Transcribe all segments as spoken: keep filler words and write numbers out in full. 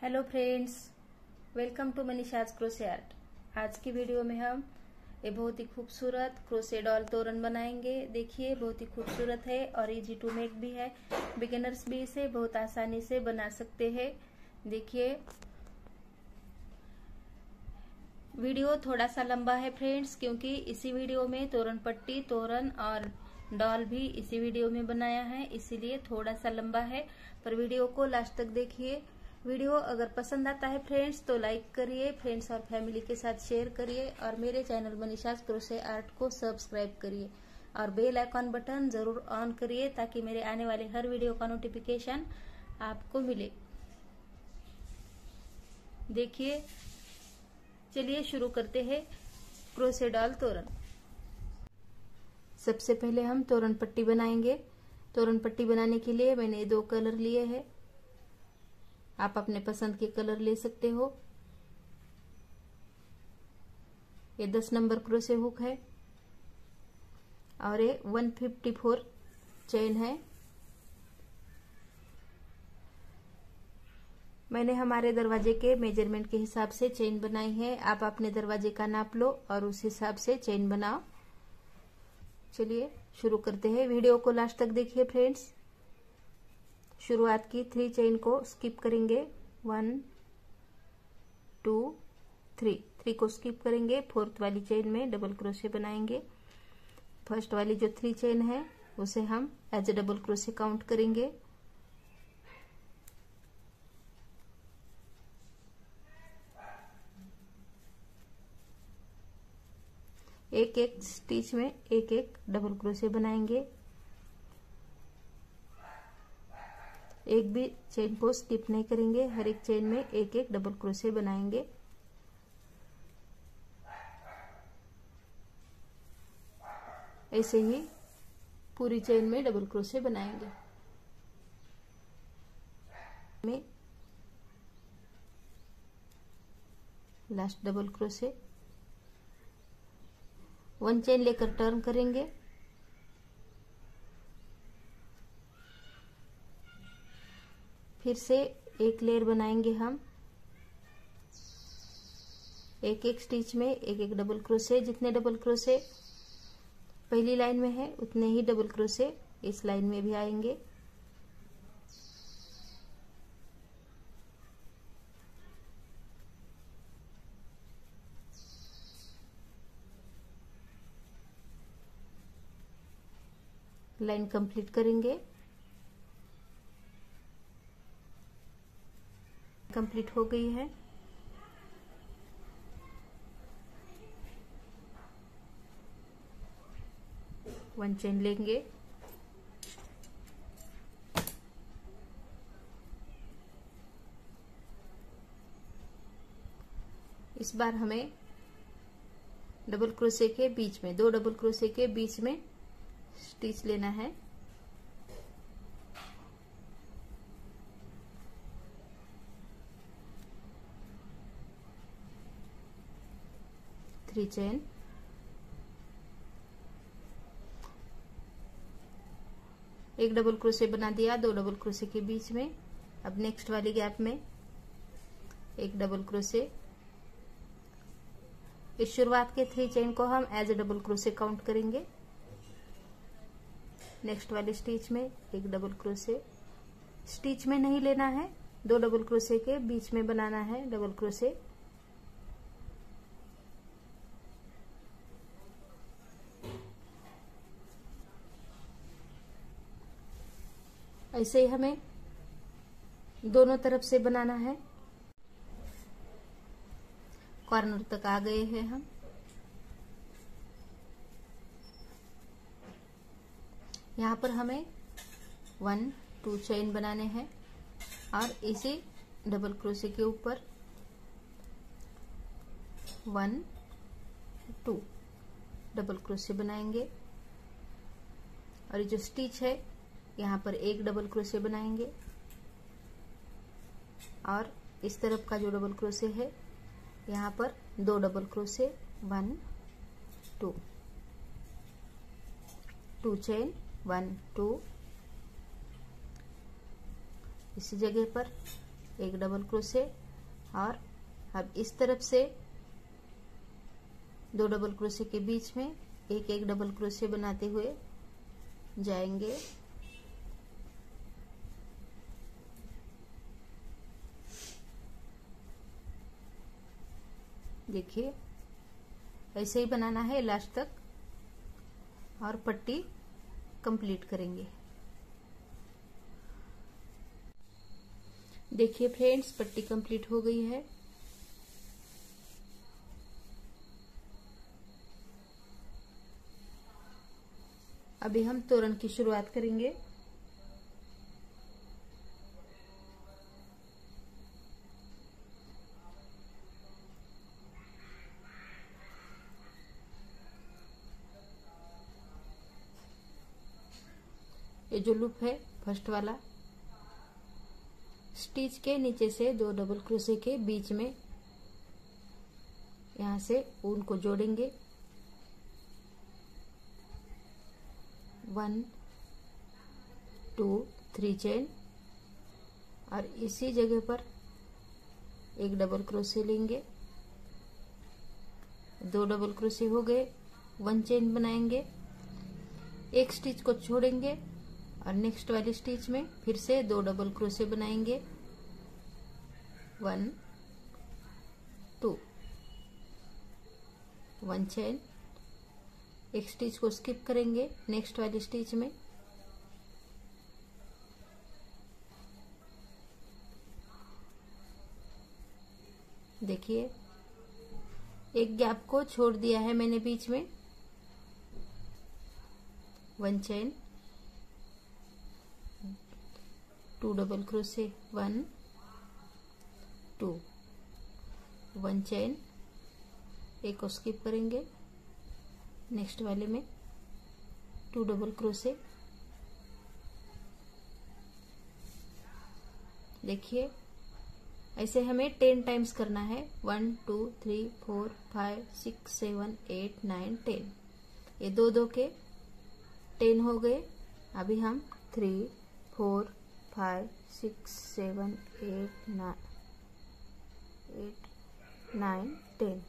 Hello friends, welcome to Manisha's crochet art. आज की video में हम ये बहुत ही खूबसूरत क्रोशे डॉल तोरण बनाएंगे। देखिए, बहुत ही खूबसूरत है और इजी टू मेक भी है। बिगिनर्स भी इसे बहुत आसानी से बना सकते हैं। देखिए, वीडियो थोड़ा सा लंबा है फ्रेंड्स, क्योंकि इसी वीडियो में तोरण पट्टी, तोरण और डॉल भी इसी वीडियो में बनाया है, इसीलिए थोड़ा सा लंबा है। पर वीडियो को लास्ट तक देखिए। वीडियो अगर पसंद आता है फ्रेंड्स तो लाइक करिए, फ्रेंड्स और फैमिली के साथ शेयर करिए और मेरे चैनल मनीषाज क्रोशे आर्ट को सब्सक्राइब करिए और बेल आइकॉन बटन जरूर ऑन करिए ताकि मेरे आने वाले हर वीडियो का नोटिफिकेशन आपको मिले। देखिए, चलिए शुरू करते हैं क्रोशे डॉल तोरण। सबसे पहले हम तोरण पट्टी बनाएंगे। तोरण पट्टी बनाने के लिए मैंने दो कलर लिए हैं। आप अपने पसंद के कलर ले सकते हो। ये दस नंबर क्रोशे हुक है और ये वन फिफ्टी फोर चेन है। मैंने हमारे दरवाजे के मेजरमेंट के हिसाब से चेन बनाई है। आप अपने दरवाजे का नाप लो और उस हिसाब से चेन बनाओ। चलिए शुरू करते हैं। वीडियो को लास्ट तक देखिए फ्रेंड्स। शुरुआत की थ्री चेन को स्किप करेंगे। वन टू थ्री थ्री को स्किप करेंगे। फोर्थ वाली चेन में डबल क्रोशे बनाएंगे। फर्स्ट वाली जो थ्री चेन है उसे हम as a double crochet count करेंगे। एक एक स्टिच में एक एक डबल क्रोशे बनाएंगे। एक भी चेन को स्किप नहीं करेंगे, हर एक चेन में एक एक डबल क्रोशे बनाएंगे। ऐसे ही पूरी चेन में डबल क्रोशे बनाएंगे। में last double crochet, one chain लेकर टर्न करेंगे। फिर से एक लेयर बनाएंगे हम। एक एक स्टिच में एक एक डबल क्रोशे। जितने डबल क्रोशे पहली लाइन में है उतने ही डबल क्रोशे इस लाइन में भी आएंगे। लाइन कंप्लीट करेंगे। कंप्लीट हो गई है। वन चेन लेंगे। इस बार हमें डबल क्रोशे के बीच में, दो डबल क्रोशे के बीच में स्टिच लेना है। थ्री चेन, एक डबल क्रोशे बना दिया दो डबल क्रोशे के बीच में। अब नेक्स्ट वाली गैप में एक डबल क्रोशे। इस शुरुआत के थ्री चेन को हम as a double crochet count करेंगे। नेक्स्ट वाले स्टिच में एक डबल क्रोशे। स्टिच में नहीं लेना है, दो डबल क्रोशे के बीच में बनाना है डबल क्रोशे। ऐसे ही हमें दोनों तरफ से बनाना है। कॉर्नर तक आ गए हैं हम। यहाँ पर हमें वन टू चेन बनाने हैं और इसी डबल क्रोशे के ऊपर वन टू डबल क्रोशे बनाएंगे और ये जो स्टिच है यहाँ पर एक डबल क्रोशे बनाएंगे और इस तरफ का जो डबल क्रोशे है यहाँ पर दो double crochet. One two two chain, one two. इसी जगह पर एक डबल क्रोशे, और अब इस तरफ से दो डबल क्रोशे के बीच में एक एक डबल क्रोशे बनाते हुए जाएंगे। देखिए ऐसे ही बनाना है लास्ट तक, और पट्टी कंप्लीट करेंगे। देखिए फ्रेंड्स, पट्टी कंप्लीट हो गई है। अभी हम तोरण की शुरुआत करेंगे। ये जो लूप है फर्स्ट वाला, स्टिच के नीचे से दो डबल क्रोशे के बीच में यहाँ से ऊन को जोड़ेंगे। वन टू थ्री चेन, और इसी जगह पर एक डबल क्रोशे लेंगे। दो डबल क्रोशे हो गए, वन चेन बनाएंगे, एक स्टिच को छोड़ेंगे और नेक्स्ट वाली स्टिच में फिर से दो डबल क्रोशे बनाएंगे। वन टू, वन चेन, एक स्टिच को स्किप करेंगे नेक्स्ट वाली स्टिच में, देखिए एक गैप को छोड़ दिया है मैंने बीच में। One chain, two double crochet, one two, one chain, एक को स्किप करेंगे नेक्स्ट वाले में टू डबल क्रोशे। देखिए ऐसे हमें टेन टाइम्स करना है। One two three four five six seven eight nine ten, ये दो दो के टेन हो गए। अभी हम three four five six seven eight nine eight nine ten,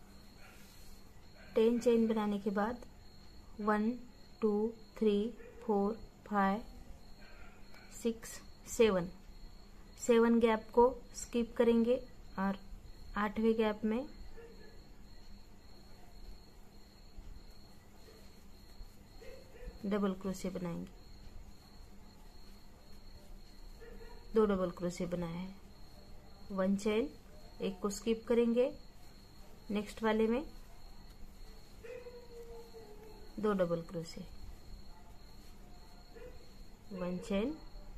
ten chain बनाने के बाद one two three four five six seven, seven gap को स्किप करेंगे और आठवें गैप में डबल क्रोशे बनाएंगे। दो डबल क्रोशे बनाए हैं, वन चेन, एक को स्किप करेंगे नेक्स्ट वाले में दो double crochet, one chain,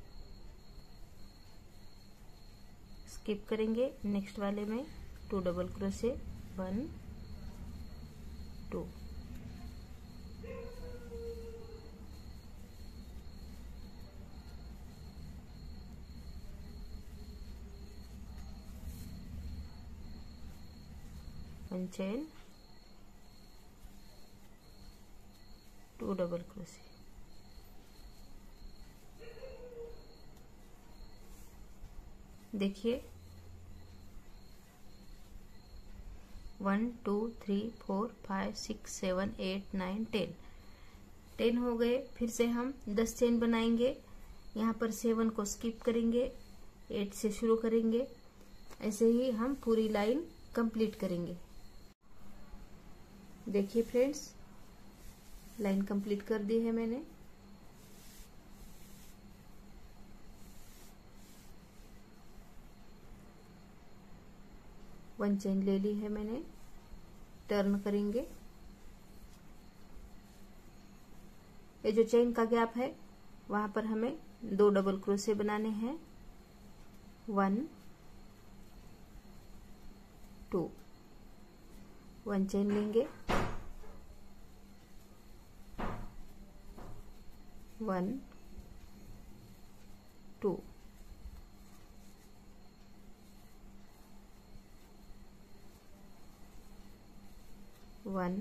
skip करेंगे नेक्स्ट वाले में two double crochet, one two, one chain, two double crochet. देखिए one two three four five six seven eight nine ten, ten हो गए। फिर से हम दस चेन बनाएंगे। यहाँ पर सेवन को स्किप करेंगे, एट से शुरू करेंगे। ऐसे ही हम पूरी लाइन कंप्लीट करेंगे। देखिए फ्रेंड्स, लाइन कंप्लीट कर दी है मैंने। वन चेन ले ली है मैंने, टर्न करेंगे। ये जो चेन का गैप है वहां पर हमें दो डबल क्रोशे बनाने हैं। वन टू, वन चेन लेंगे, one two, one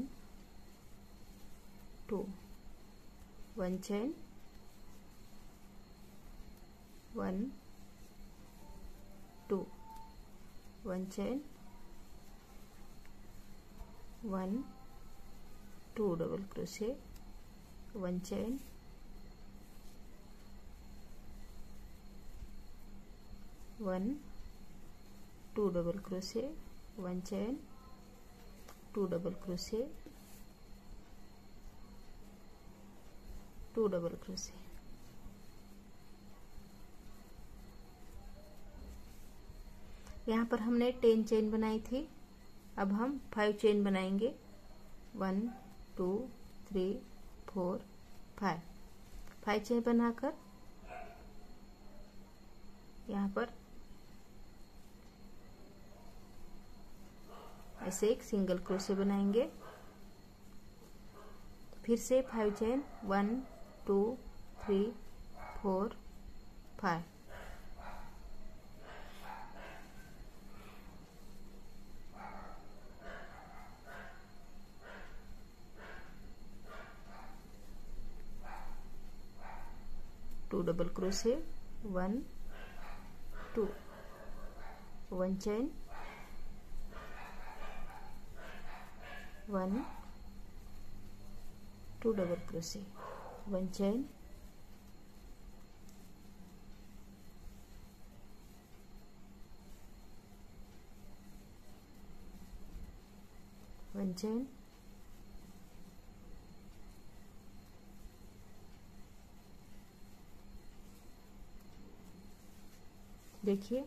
two, one chain, one one chain, one two double crochet, one chain, one two double crochet, one chain, two double crochet, two double crochet. यहाँ पर हमने ten chain बनाई थी, अब हम five chain बनाएंगे। One two three four five, five chain बनाकर यहाँ पर ऐसे एक सिंगल क्रोशे बनाएंगे। फिर से five chain, one two three four five, two double crochet, one two, one chain, one two double crochet, one chain, one chain, देखिए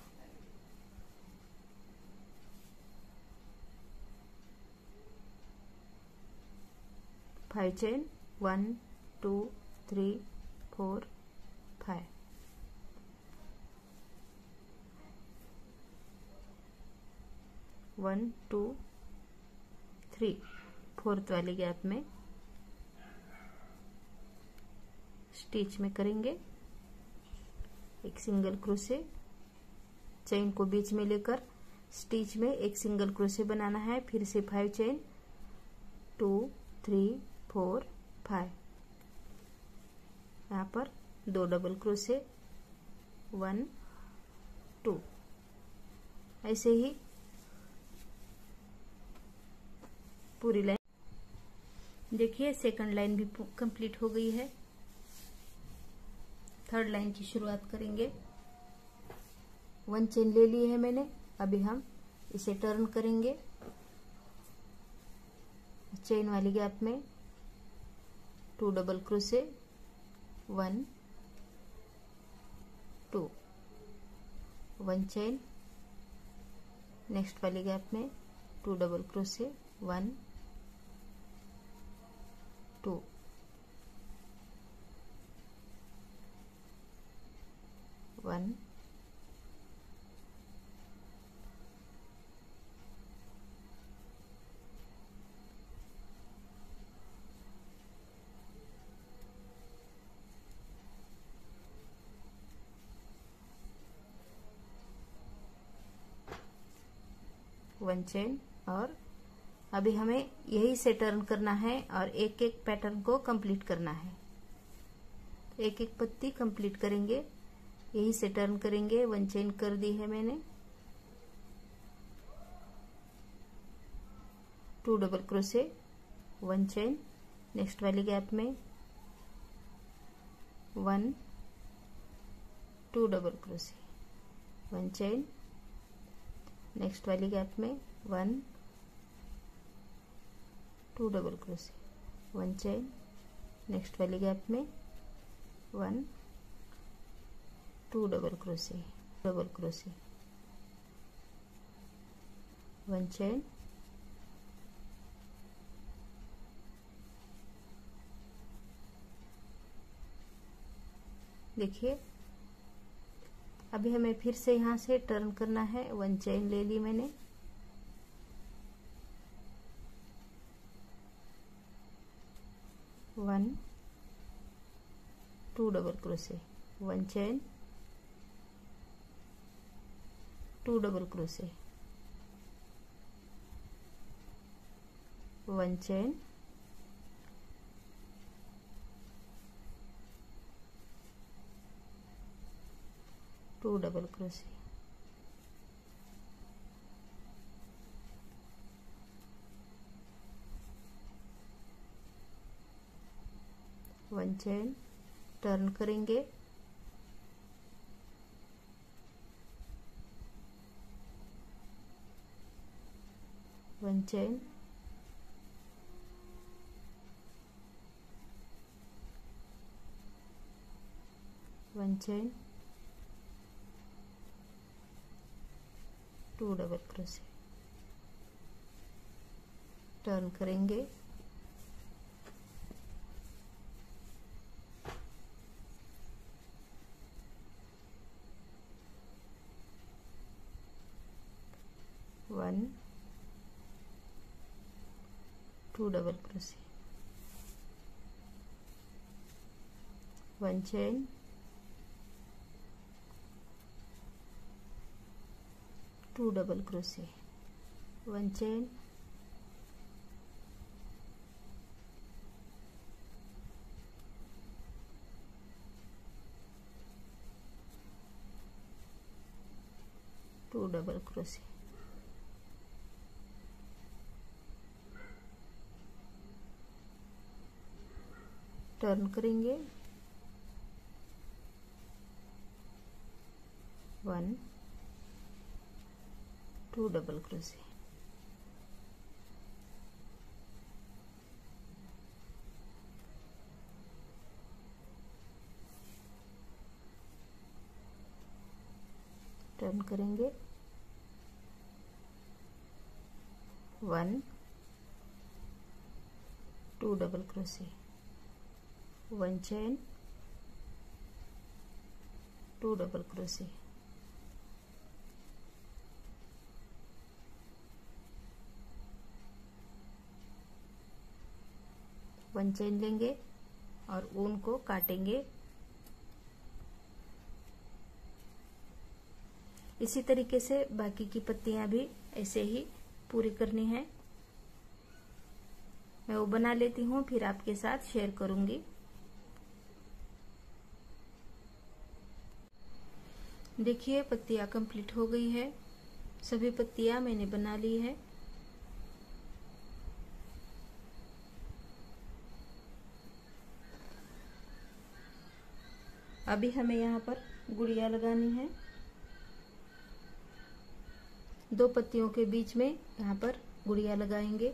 five chain, one two three four five, one two three, fourth वाले gap में stitch में करेंगे एक single crochet, chain को बीच में लेकर stitch में एक सिंगल क्रोशे बनाना है। फिर से five chain, two three four five, यहाँ पर दो डबल क्रोशे, वन टू, ऐसे ही पूरी लाइन। देखिए सेकंड लाइन भी कंप्लीट हो गई है। थर्ड लाइन की शुरुआत करेंगे। वन चेन ले ली है मैंने, अभी हम इसे टर्न करेंगे। चेन वाली गैप में two double crochet, one two, one chain, next वाली गैप में two double crochet, one two, one one chain, और अभी हमें यही से टर्न करना है और एक एक पैटर्न को कंप्लीट करना है। एक एक पत्ती कंप्लीट करेंगे, यही से टर्न करेंगे। वन चेन कर दी है मैंने, two double crochet, one chain, next वाली गैप में one two double crochet, one chain, next वाली गैप में one two double crochet, one chain, next वाली गैप में one two double crochet, double crochet, one chain, देखिए अभी हमें फिर से यहाँ से टर्न करना है। वन चेन ले ली मैंने, one two double crochet, one chain, two double crochet, one chain, two double crochet, one chain, turn करेंगे, one chain, one chain, two double crochet, turn करेंगे, one, two double crochet, one chain, two double crochet, one chain, two double crochet, turn करेंगे, one, two double crochet, turn करेंगे, one, two double crochet, one chain, two double crochet, one chain लेंगे और ऊन को काटेंगे। इसी तरीके से बाकी की पत्तियां भी ऐसे ही पूरी करनी है। मैं वो बना लेती हूँ, फिर आपके साथ शेयर करूंगी। देखिए पत्तियां कंप्लीट हो गई है, सभी पत्तियां मैंने बना ली है। अभी हमें यहाँ पर गुड़िया लगानी है। दो पत्तियों के बीच में यहाँ पर गुड़िया लगाएंगे।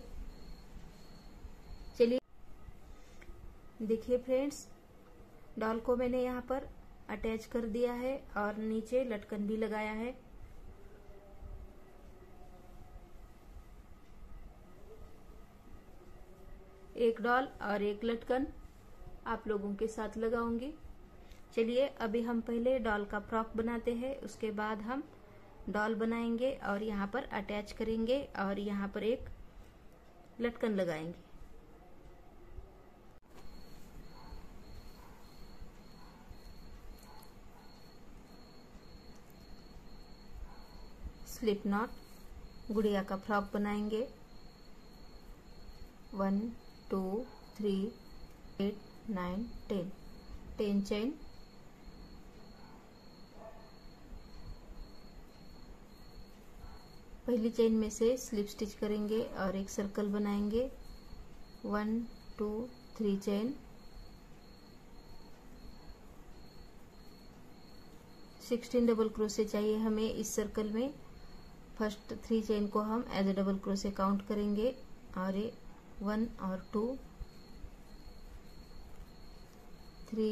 चलिए देखिए फ्रेंड्स, डॉल को मैंने यहाँ पर अटैच कर दिया है और नीचे लटकन भी लगाया है। एक डॉल और एक लटकन आप लोगों के साथ लगाऊंगी। चलिए अभी हम पहले डॉल का फ्रॉक बनाते हैं, उसके बाद हम डॉल बनाएंगे और यहाँ पर अटैच करेंगे और यहाँ पर एक लटकन लगाएंगे। स्लिप नॉट, गुड़िया का फ्रॉक बनाएंगे। One two three eight nine ten, ten chain, पहली चेन में से स्लिप स्टिच करेंगे और एक सर्कल बनाएंगे। One two three chain, sixteen double crochet चाहिए हमें इस सर्कल में। फर्स्ट थ्री चेन को हम as a double crochet count करेंगे और ये वन और two, three,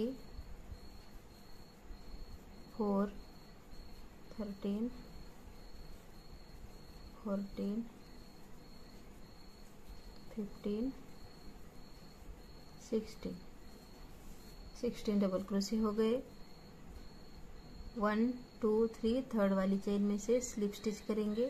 four, thirteen, fourteen, fifteen, sixteen, sixteen double crochet हो गए। वन टू थ्री थर्ड वाली चेन में से स्लिप स्टिच करेंगे।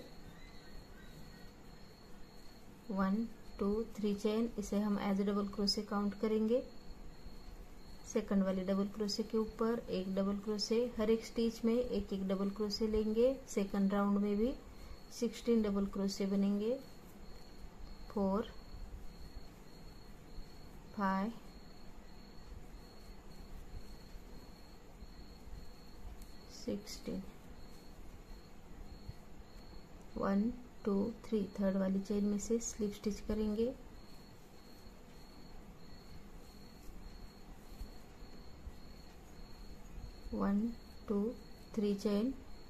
वन टू थ्री चेन, इसे हम as a double crochet count करेंगे। सेकंड वाली डबल क्रोशे के ऊपर एक डबल क्रोशे, हर एक स्टिच में एक एक डबल क्रोशे लेंगे। सेकंड राउंड में भी सिक्सटीन डबल क्रोशे बनेंगे। Four, five, sixteen, one two three third वाली चेन में से स्लिप स्टिच करेंगे। One two three chain.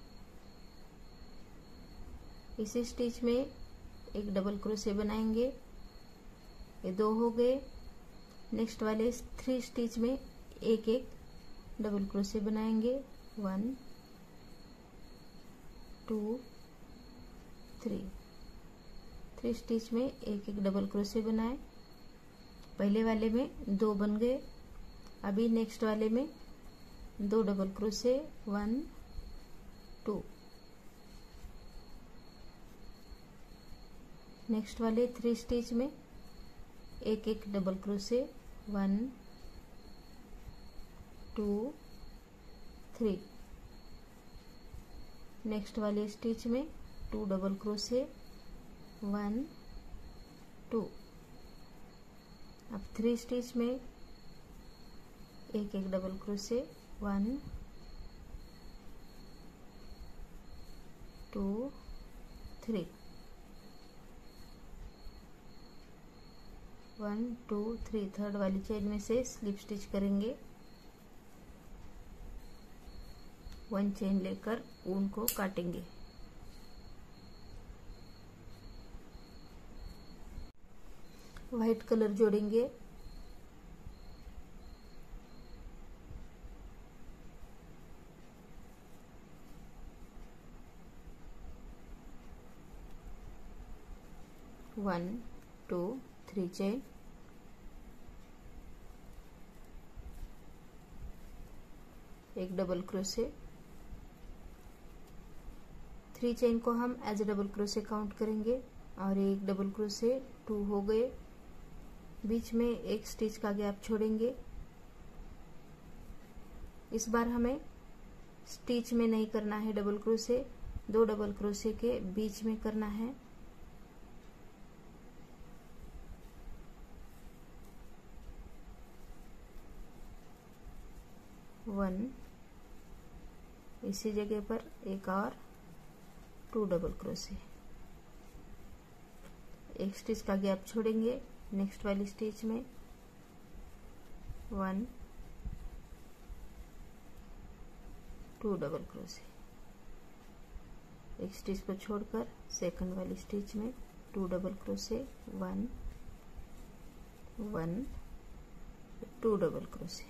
इसी स्टिच में एक डबल क्रोशे बनाएंगे, ये दो हो गए। नेक्स्ट वाले थ्री स्टिच में एक एक डबल क्रोशे बनाएंगे, one two three. Three stitch में एक एक डबल क्रोशे बनाए। पहले वाले में दो बन गए, अभी नेक्स्ट वाले में दो double crochet, one two. Next वाले थ्री स्टिच में एक एक double crochet, one two three. Next वाले स्टिच में two double crochet, one two. अब थ्री स्टिच में एक एक double crochet, one two three, one two three. Third वाली चेन में से स्लिप स्टिच करेंगे, वन चेन लेकर ऊन को काटेंगे। व्हाइट कलर जोड़ेंगे, वन टू थ्री चेन, एक डबल क्रोशे। थ्री चेन को हम as a double crochet count करेंगे और एक डबल क्रोशे, टू हो गए। बीच में एक स्टिच का गैप छोड़ेंगे। इस बार हमें स्टिच में नहीं करना है डबल क्रोशे, दो डबल क्रोशे के बीच में करना है। वन, इसी जगह पर एक और टू डबल क्रोशे, एक स्टिच का गैप छोड़ेंगे। नेक्स्ट वाली स्टिच में वन टू डबल क्रोशे, एक स्टिच को छोड़कर सेकंड वाली स्टिच में two double crochet, one one two double crochet.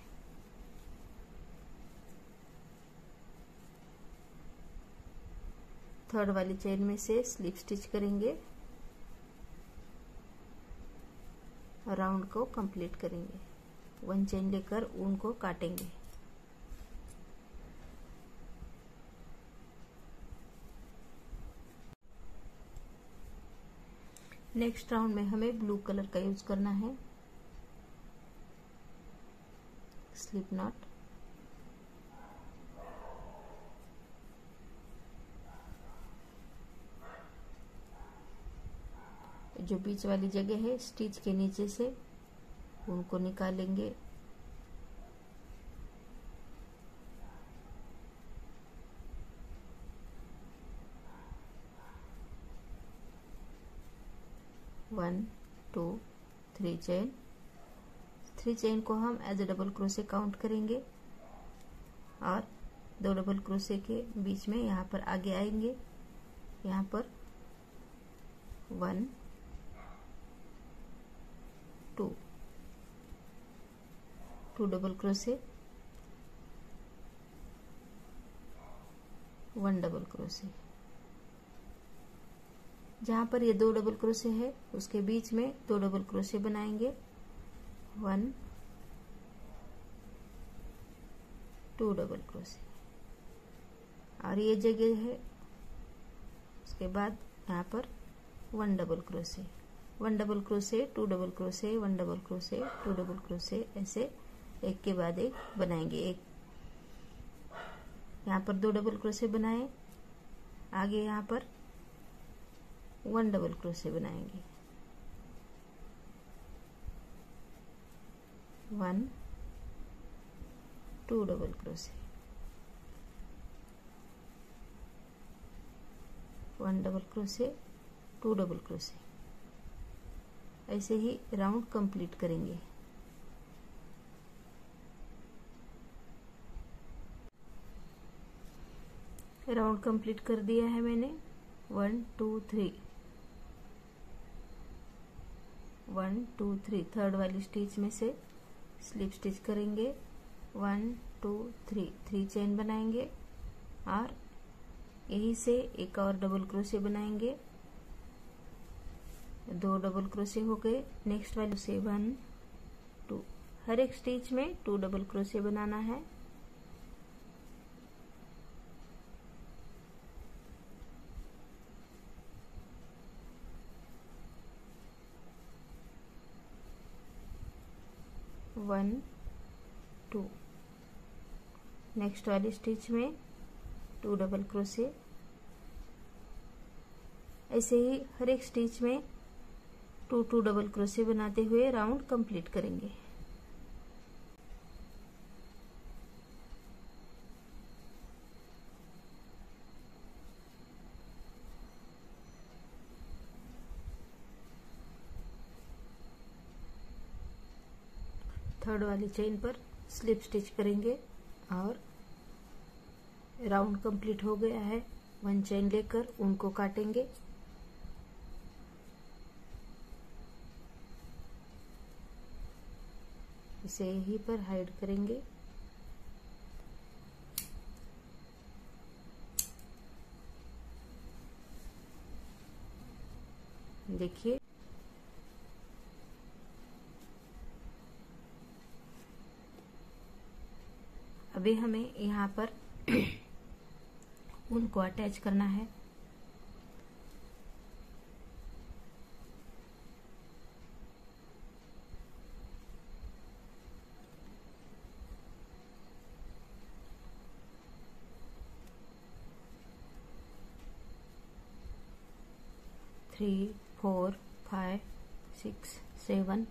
Third वाली चेन में से स्लिप स्टिच करेंगे, राउंड को कंप्लीट करेंगे। वन चेन लेकर ऊन को काटेंगे। नेक्स्ट राउंड में हमें ब्लू कलर का यूज करना है, स्लिप नॉट। जो बीच वाली जगह है स्टिच के नीचे से उनको निकालेंगे। One two three chain. Three chain को हम as a double crochet count करेंगे और दो डबल क्रोशे के बीच में यहाँ पर आगे आएंगे। यहाँ पर one two two double crochet, one double crochet. जहां पर ये दो डबल क्रोशे है उसके बीच में दो डबल क्रोशे बनाएंगे, वन टू डबल क्रोशे। और ये जगह है उसके बाद यहाँ पर one double crochet, one double crochet, two double crochet, one double crochet, two double crochet, ऐसे एक के बाद एक बनाएंगे। एक यहाँ पर दो डबल क्रोशे बनाए, आगे यहाँ पर वन डबल क्रोशे बनाएंगे, one two double crochet, one double crochet, two double crochet. ऐसे ही राउंड कंप्लीट करेंगे। राउंड कंप्लीट कर दिया है मैंने। One two three, one two three, third वाली स्टिच में से स्लिप स्टिच करेंगे। One two three, three chain बनाएंगे और यहीं से एक और डबल क्रोशे बनाएंगे। दो डबल क्रोशे हो गए। नेक्स्ट वाले से वन टू, हर एक स्टिच में टू डबल क्रोशे बनाना है। वन टू, नेक्स्ट वाली स्टिच में टू डबल क्रोशे। ऐसे ही हर एक स्टिच में टू टू डबल क्रोशे बनाते हुए राउंड कंप्लीट करेंगे। थर्ड वाली चेन पर स्लिप स्टिच करेंगे और राउंड कंप्लीट हो गया है। वन चेन लेकर उनको काटेंगे। इसे यहीं पर हाइड करेंगे। देखिए अभी हमें यहाँ पर ऊन को अटैच करना है। Three four five six seven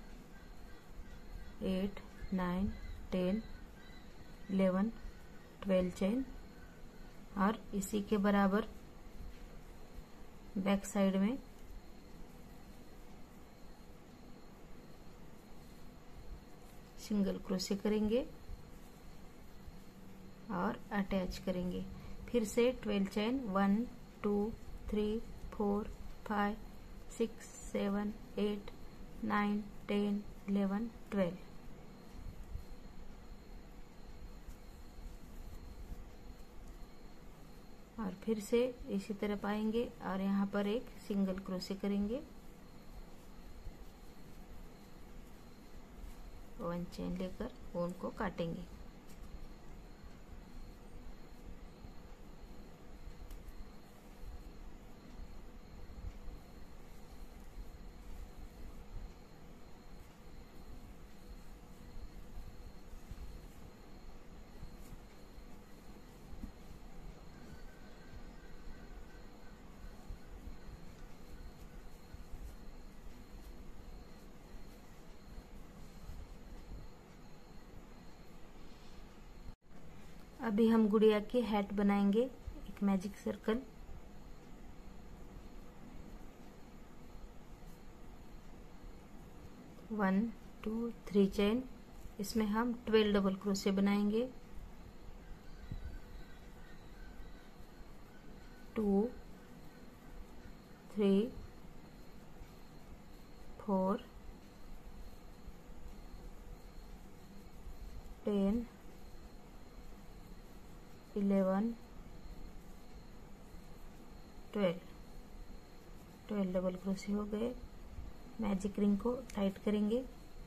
eight nine ten eleven twelve chain और इसी के बराबर बैक साइड में सिंगल क्रोशे करेंगे और अटैच करेंगे। फिर से twelve chain, one two three four five six seven eight nine ten eleven twelve. और फिर से इसी तरफ आएंगे और यहाँ पर एक सिंगल क्रोशे करेंगे। वन चेन लेकर ऊन को काटेंगे। अभी हम गुड़िया की हैट बनाएंगे। एक magic circle, one two three chain, इसमें हम ट्वेल्व डबल क्रोशे बनाएंगे। Two three four ten eleven twelve, twelve double crochet हो गए। मैजिक रिंग को टाइट करेंगे।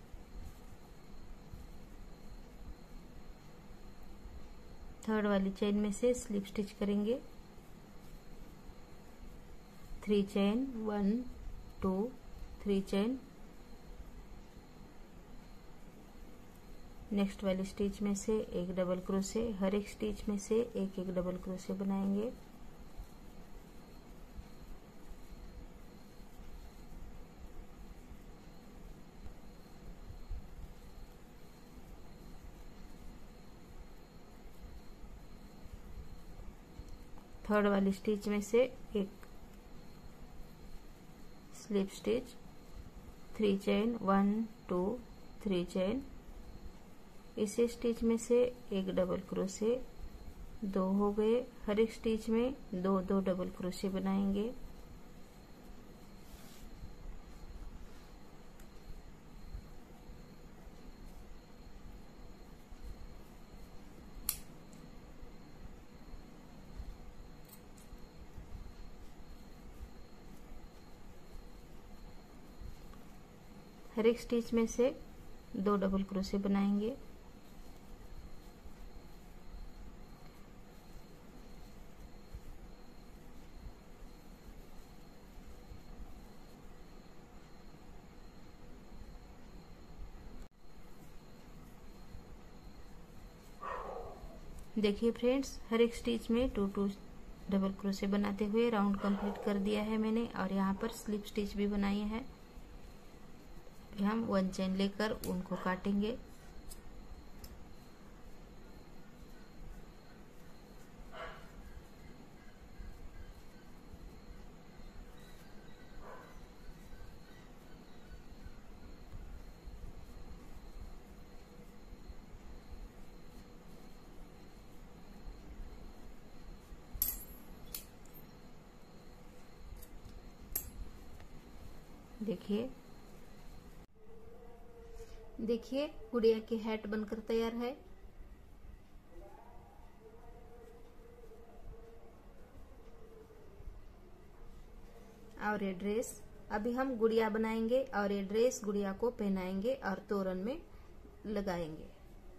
थर्ड वाली चेन में से स्लिप स्टिच करेंगे। Three chain, one two three chain, next वाली स्टिच में से एक डबल क्रोशे। हर एक स्टिच में से एक एक डबल क्रोशे बनाएंगे। थर्ड वाली स्टिच में से एक slip stitch, three chain, one two three chain, इसी स्टिच में से एक डबल क्रोशे दो हो गए। हर एक स्टिच में दो दो डबल क्रोशे बनाएंगे। हर एक स्टिच में से दो डबल क्रोशे बनाएंगे। देखिए फ्रेंड्स, हर एक स्टिच में टू टू डबल क्रोशे बनाते हुए राउंड कंप्लीट कर दिया है मैंने, और यहाँ पर स्लिप स्टिच भी बनाई है। हम वन चेन लेकर उनको काटेंगे। देखिए देखिए गुड़िया की हैट बनकर तैयार है। और ये ड्रेस अभी हम गुड़िया बनाएंगे और ये ड्रेस गुड़िया को पहनाएंगे और तोरण में लगाएंगे।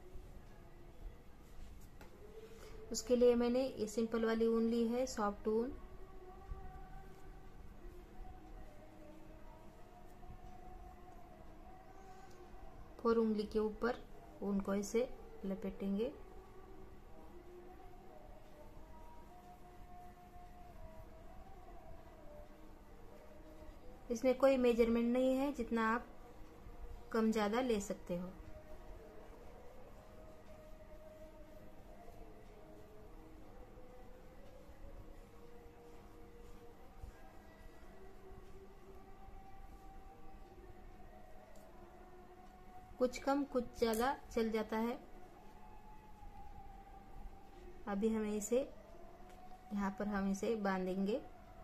उसके लिए मैंने ये सिंपल वाली ऊन ली है, सॉफ्ट ऊन। फोर उंगली के ऊपर ऊन को ऐसे लपेटेंगे। इसमें कोई मेजरमेंट नहीं है, जितना आप कम ज्यादा ले सकते हो। कुछ कम कुछ ज्यादा चल जाता है। अभी हमें इसे यहाँ पर हम इसे बांधेंगे।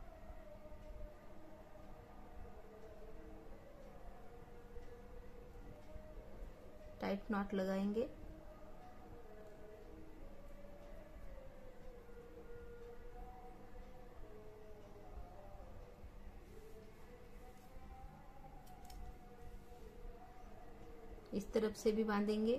टाइट नॉट लगाएंगे। इस तरफ से भी बांधेंगे।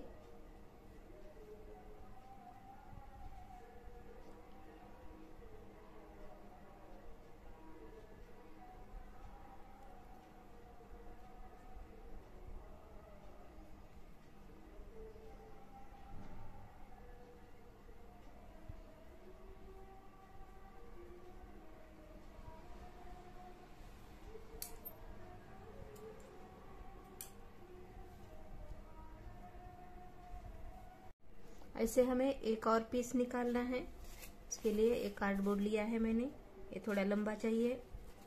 ऐसे हमें एक और पीस निकालना है। इसके लिए एक कार्डबोर्ड लिया है मैंने, ये थोड़ा लंबा चाहिए।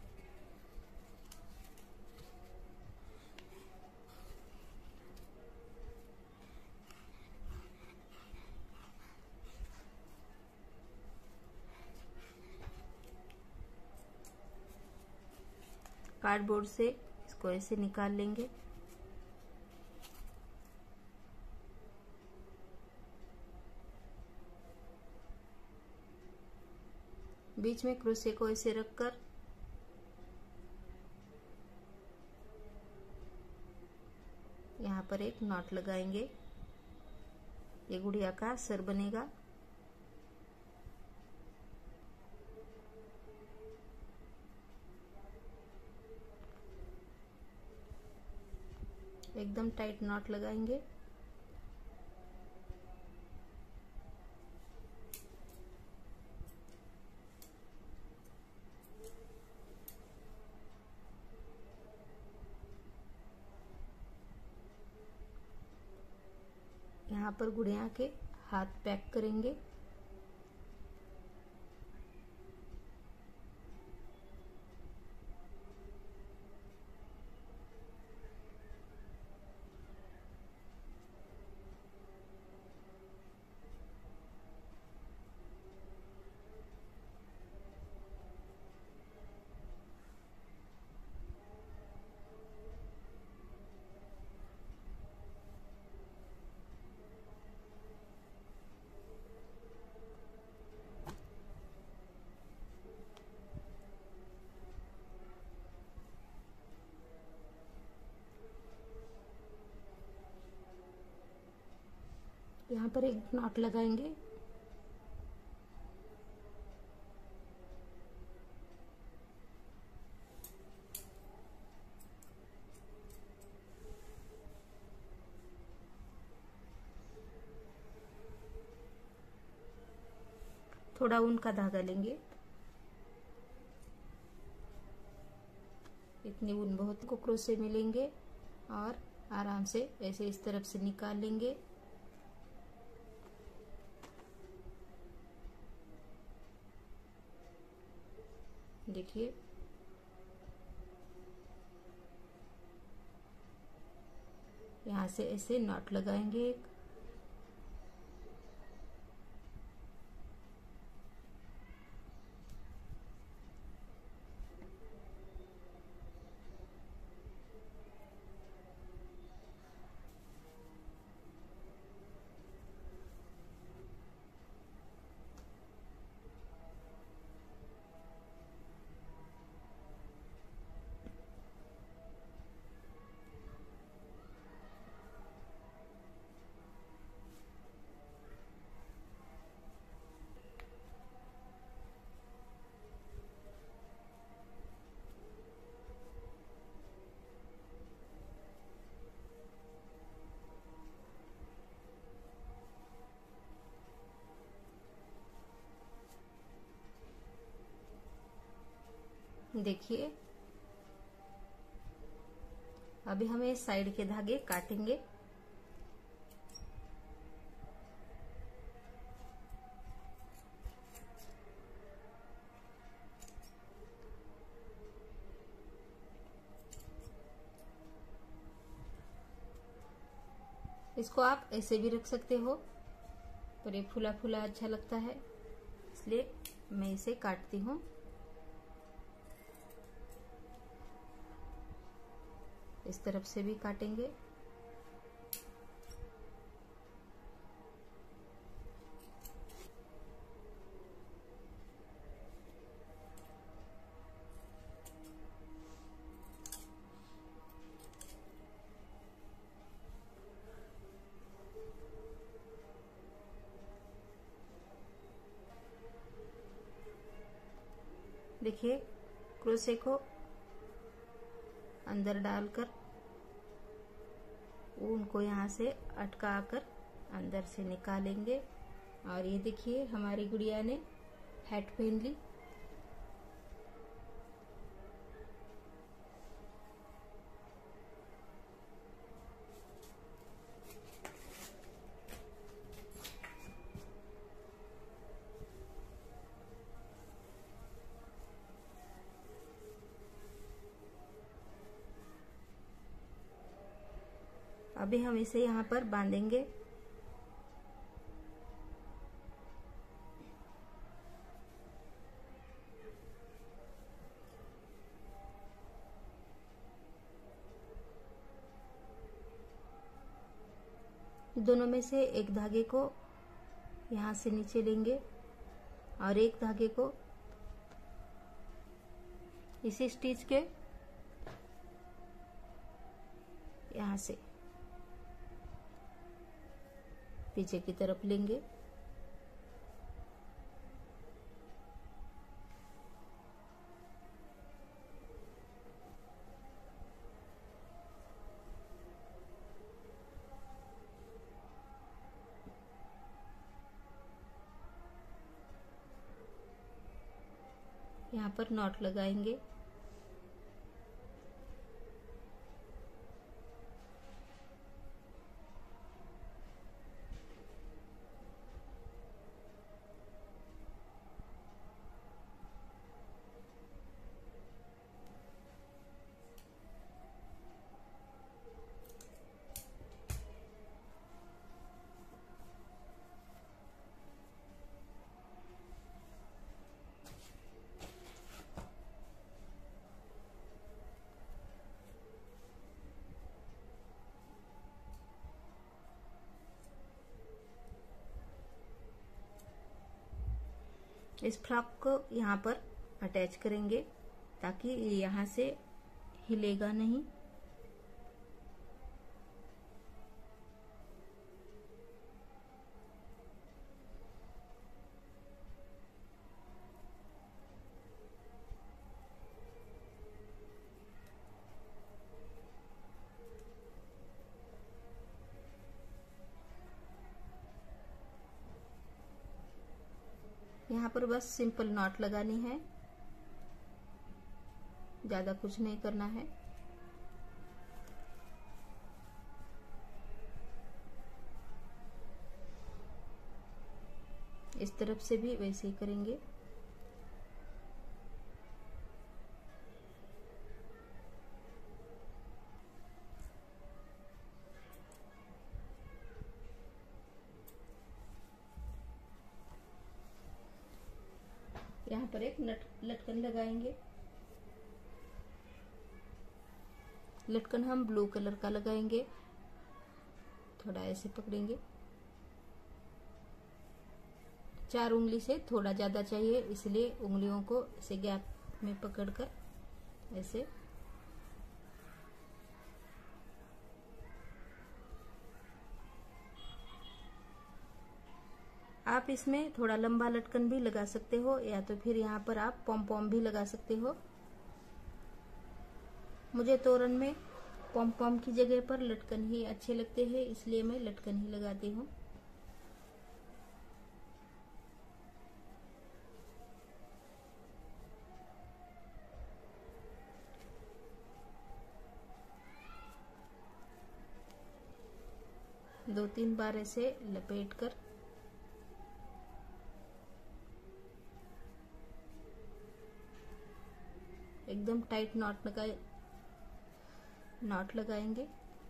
कार्डबोर्ड से इसको ऐसे निकाल लेंगे। बीच में क्रोशे को ऐसे रखकर यहाँ पर एक नॉट लगाएंगे। ये गुड़िया का सर बनेगा। एकदम टाइट नॉट लगाएंगे। यहाँ पर गुड़िया के हाथ पैक करेंगे। पर एक नॉट लगाएंगे। थोड़ा ऊन का धागा लेंगे, इतनी ऊन बहुत को क्रोशे में लेंगे और आराम से ऐसे इस तरफ से निकाल लेंगे। देखिए यहाँ से ऐसे नॉट लगाएंगे एक, देखिए अभी हमें साइड के धागे काटेंगे। इसको आप ऐसे भी रख सकते हो, पर ये फूला फूला अच्छा लगता है, इसलिए मैं इसे काटती हूँ। इस तरफ से भी काटेंगे। देखिए क्रोशे को अंदर डालकर ऊन को यहाँ से अटका कर अंदर से निकालेंगे। और ये देखिए हमारी गुड़िया ने हैट पहन ली। अभी हम इसे यहाँ पर बांधेंगे। दोनों में से एक धागे को यहाँ से नीचे लेंगे और एक धागे को इसी स्टिच के यहाँ से पीछे की तरफ लेंगे। यहाँ पर नॉट लगाएंगे। इस फ्रॉक को यहाँ पर अटैच करेंगे ताकि यहाँ से हिलेगा नहीं। यहाँ पर बस सिंपल नॉट लगानी है, ज्यादा कुछ नहीं करना है। इस तरफ से भी वैसे ही करेंगे। यहाँ पर एक नट लटकन लगाएंगे। लटकन हम ब्लू कलर का लगाएंगे। थोड़ा ऐसे पकड़ेंगे, चार उंगली से थोड़ा ज्यादा चाहिए, इसलिए उंगलियों को ऐसे गैप में पकड़कर ऐसे आप इसमें थोड़ा लंबा लटकन भी लगा सकते हो, या तो फिर यहाँ पर आप पॉम पॉम भी लगा सकते हो। मुझे तोरण में पॉम पॉम की जगह पर लटकन ही अच्छे लगते हैं, इसलिए मैं लटकन ही लगाती हूँ। दो तीन बार ऐसे लपेट कर एकदम टाइट नॉट लगाए नॉट लगाएंगे।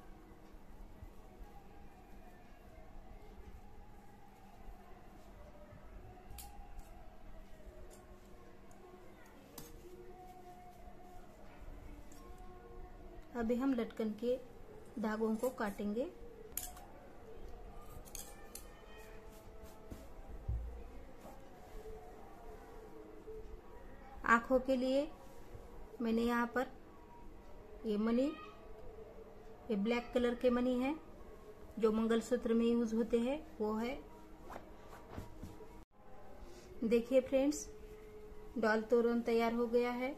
अभी हम लटकन के धागों को काटेंगे। आंखों के लिए मैंने यहाँ पर ये मनी, ये ब्लैक कलर के मनी है जो मंगलसूत्र में यूज होते हैं, वो है। देखिए फ्रेंड्स, डॉल तोरण तैयार हो गया है।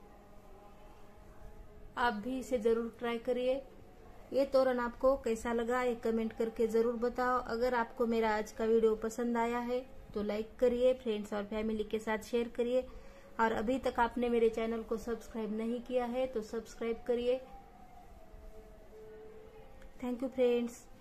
आप भी इसे जरूर ट्राई करिए। ये तोरण आपको कैसा लगा ये कमेंट करके जरूर बताओ। अगर आपको मेरा आज का वीडियो पसंद आया है तो लाइक करिए, फ्रेंड्स और फैमिली के साथ शेयर करिए, और अभी तक आपने मेरे चैनल को सब्सक्राइब नहीं किया है तो सब्सक्राइब करिए। Thank you friends.